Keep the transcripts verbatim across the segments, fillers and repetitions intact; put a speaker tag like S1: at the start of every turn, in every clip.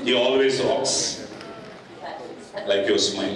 S1: he always rocks. Like your smile.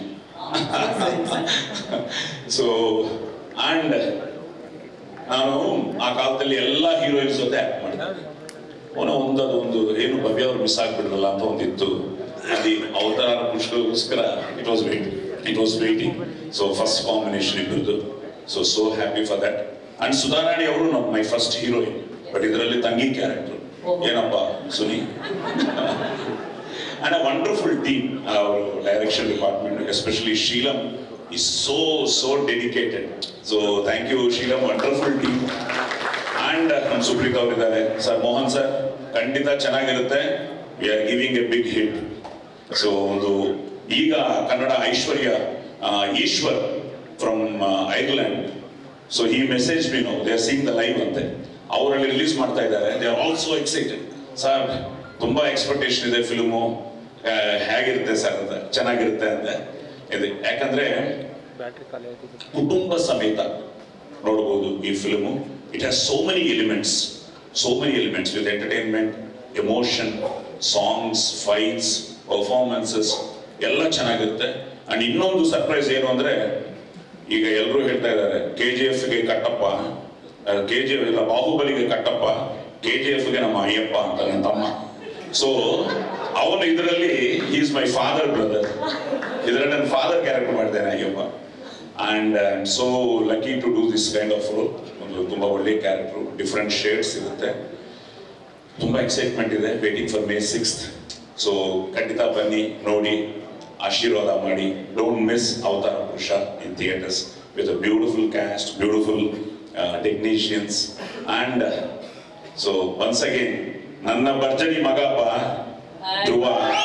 S1: So, and ನಾನು ಆ ಕಾಲದಲ್ಲಿ ಎಲ್ಲ ಹೀರೋಯಿನ್ಸ್ ಜೊತೆ ಆಕ್ಟ್ ಮಾಡಿದ್ದೆ. ಅವನ ಒಂದದೊಂದು ಏನು ಭವ್ಯ ಅವ್ರು ಮಿಸ್ ಆಗ್ಬಿಡ್ರಲ್ಲ ಅಂತ ಒಂದಿತ್ತು. ಅದು ಅವತಾರ ಪುರುಷಗೋಸ್ಕರ it was waiting it was waiting so first combination ಇಬ್ಬರದು. So so happy for that. And Sudharani ಅವರು ನಮ್ಮ ಮೈ ಫಸ್ಟ್ ಹೀರೋಯಿನ್, ಬಟ್ ಇದರಲ್ಲಿ ತಂಗಿ ಕ್ಯಾರೆಕ್ಟರ್. ಏನಪ್ಪ Suni. And a wonderful team, our direction department, especially Sheelam is so, so dedicated. So thank you Sheelam, wonderful team. And nam Suprita avaru idare, sir Mohan sir, kandita chenagirutte, we are giving a big hit. So ಒಂದು ಈಗ Kannada Aishwarya Ishwar from uh, Ireland, so he messaged me, no, they are seeing the live ante, ಅವರಲ್ಲಿ release ಮಾಡ್ತಾ ಇದ್ದಾರೆ. They are also excited. Sir, ತುಂಬಾ expectation ಇದೆ film, ಹೇಗಿರುತ್ತೆ sir ಅಂತ, ಚೆನ್ನಾಗಿರುತ್ತೆ ಅಂತ ಇದೆ. ಯಾಕಂದ್ರೆ ಕುಟುಂಬ ಸಮೇತ ನೋಡಬಹುದು ಈ film. It has so many elements, so many elements with entertainment, emotion, songs, fights, performances ಎಲ್ಲ ಚೆನ್ನಾಗಿರುತ್ತೆ. ಅಂಡ್ ಇನ್ನೊಂದು ಸರ್ಪ್ರೈಸ್ ಏನು ಅಂದ್ರೆ, ಈಗ ಎಲ್ಲರೂ ಹೇಳ್ತಾ ಇದ್ದಾರೆ ಕೆ ಜಿ ಎಫ್ಗೆ ಕಟ್ಟಪ್ಪ, ಕೆ ಜಿ ಎಫ್ ಇಲ್ಲ ಬಾಹುಬಲಿಗೆ ಕಟ್ಟಪ್ಪ, ಕೆ ಜಿ ಎಫ್ಗೆ ನಮ್ಮ ಅಯ್ಯಪ್ಪ ಅಂತ ನನ್ನ ತಮ್ಮ. ಸೊ ಅವನು ಇದರಲ್ಲಿ ಈಸ್ ಮೈ ಫಾದರ್ ಬ್ರದರ್, ಇದರಲ್ಲಿ ನನ್ನ ಫಾದರ್ ಕ್ಯಾರೆಕ್ಟರ್ ಮಾಡಿದ್ದೇನೆ Ayyappa. And I am so lucky to do this kind of role. ಒಂದು ತುಂಬಾ ಒಳ್ಳೆ ಕ್ಯಾರೆಕ್ಟರ್, ಡಿಫ್ರೆಂಟ್ ಶೇಡ್ಸ್ ಇರುತ್ತೆ, ತುಂಬಾ ಎಕ್ಸೈಟ್ಮೆಂಟ್ ಇದೆ. Waiting for May sixth. So ಖಂಡಿತ ಬನ್ನಿ, ನೋಡಿ, ಆಶೀರ್ವಾದ ಮಾಡಿ. Don't miss Avatara Purusha in theatres with a beautiful cast, beautiful technicians. And so once again ನನ್ನ ಭರ್ಜರಿ ಮಗಪ್ಪ ಧ್ರುವ.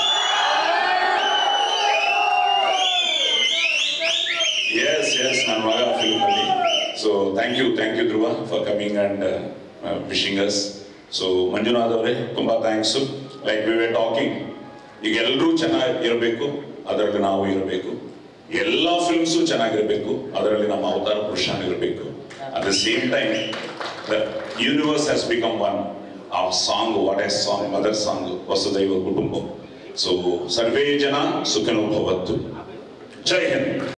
S1: ಎಸ್ ಎಸ್ ನನ್ನ ಮಗ ಫಿಲ್ಮ್ ಅಲ್ಲಿ. So thank you thank you Dhruva for coming and wishing us. So Manjunath ಅವರೇ ತುಂಬಾ thanks. Like we were talking, ಈಗ ಎಲ್ಲರೂ ಚೆನ್ನಾಗಿ ಇರಬೇಕು, ಅದರಲ್ಲಿ ನಾವು ಇರಬೇಕು. ಎಲ್ಲ ಫಿಲ್ಮ್ಸು ಚೆನ್ನಾಗಿರ್ಬೇಕು, ಅದರಲ್ಲಿ ನಮ್ಮ ಅವತಾರ ಪುರುಷ ಇರಬೇಕು. At the same time the universe has become one. ಆ song, what a song, mother song, ವಸುದೈವ ಕುಟುಂಬ. ಸೊ ಸರ್ವೇ ಜನ ಸುಖಿನೋ ಭವಂತು. ಜೈ ಹಿಂದ್.